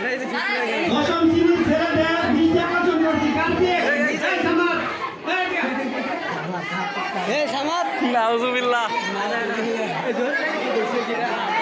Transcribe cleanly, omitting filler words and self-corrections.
দশম শ্রেণীর ছেলেদের 20 টাকা চুরি করছি কালকে। এই সামাদ, এই সামাদ নাউজুবিল্লাহ।